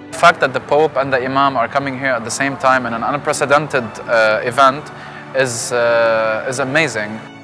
The fact that the Pope and the Imam are coming here at the same time in an unprecedented event is amazing.